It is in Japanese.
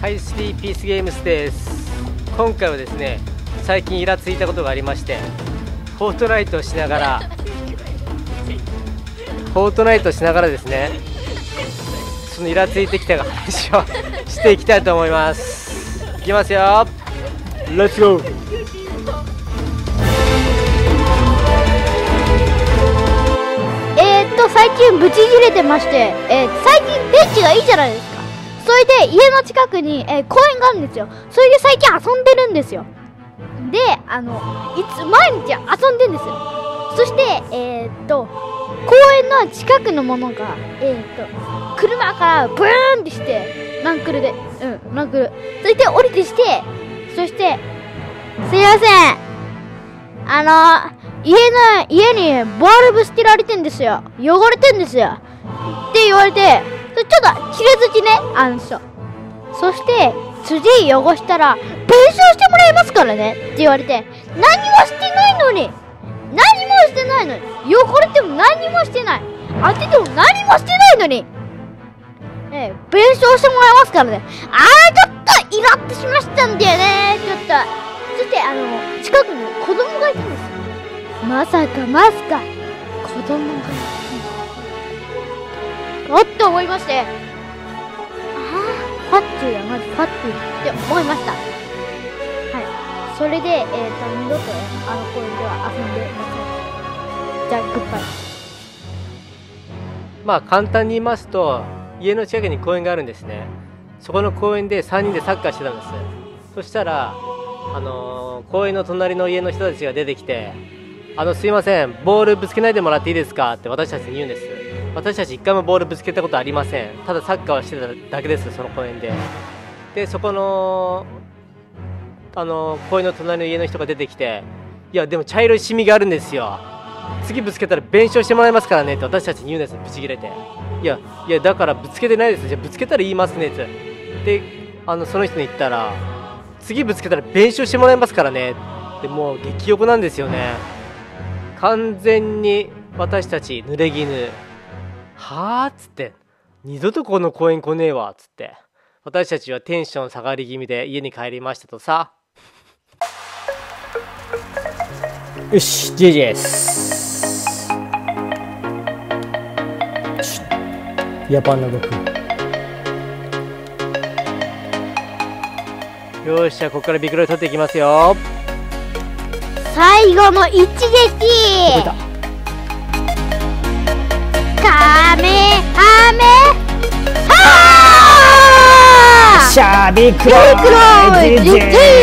はい、スリーピースゲームスです。今回はですね、最近イラついたことがありまして、フォートナイトをしながらですね、そのイラついてきた話をしていきたいと思います。いきますよ、レッツゴー。 最近ブチギレてまして、最近電池がいいじゃないですか。それで家の近くに、公園があるんですよ。それで最近遊んでるんですよ。で、毎日遊んでるんですよ。そして、公園の近くのものが、車からブーンってして、ランクルで、ランクル。そして降りてして、そして、すいません。家にボールぶつけられてんですよ。汚れてんですよ。って言われて、ちょっと切れ土ね、そして、辻汚したら、弁償してもらえますからね。って言われて、何もしてないのに汚れても何もしてない。当てても何もしてないのに、弁償してもらえますからね。ちょっとイラってしましたんだよね。ちょっと。そして、近くに子供がいたんですよ。まさか子供がいたおっと思いまして、ファッチューだ、まずファッチューって思いました。はい。それで、二度と公園では遊んでません。じゃあ、グッバイ。 まあ簡単に言いますと、家の近くに公園があるんですね。そこの公園で3人でサッカーしてたんです。そしたら公園の隣の家の人たちが出てきて、すいません、ボールぶつけないでもらっていいですかって私たちに言うんです。私たち一回もボールぶつけたことありません。ただサッカーをしてただけです、その公園で。で、そこの公園の隣の家の人が出てきて、いやでも茶色いシミがあるんですよ、次ぶつけたら弁償してもらえますからねって私たちに言うんです。ブチ切れて、いやだからぶつけてないです、じゃあぶつけたら言いますねってで、その人に言ったら、次ぶつけたら弁償してもらえますからねって、もう激横なんですよね。完全に私たち濡れ衣はあっつって、二度とこの公園来ねえわっつって、私たちはテンション下がり気味で家に帰りましたとさ。よし、JJ です。ヤパンの僕。よし、じゃあここからビッグロイ取っていきますよ。 最後の一撃。カメハメハー。 シャービッグロイ。